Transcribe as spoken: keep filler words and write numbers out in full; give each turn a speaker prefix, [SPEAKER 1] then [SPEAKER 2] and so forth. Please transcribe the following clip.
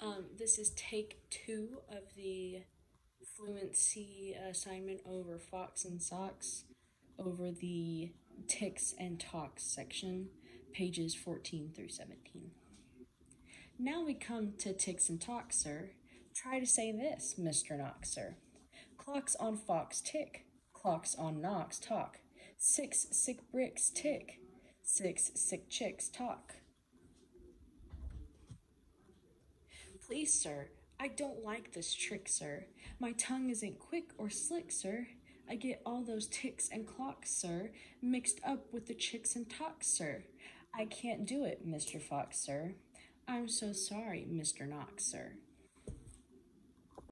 [SPEAKER 1] Um, this is take two of the fluency assignment over Fox and Socks over the ticks and talks section, pages fourteen through seventeen. Now we come to ticks and talks, sir. Try to say this, Mister Knox, sir. Clocks on Fox tick, clocks on Knox talk. Six sick bricks tick, six sick chicks talk. Please, sir, I don't like this trick, sir. My tongue isn't quick or slick, sir. I get all those ticks and clocks, sir, mixed up with the chicks and talks, sir. I can't do it, Mister Fox, sir. I'm so sorry, Mister Knox, sir.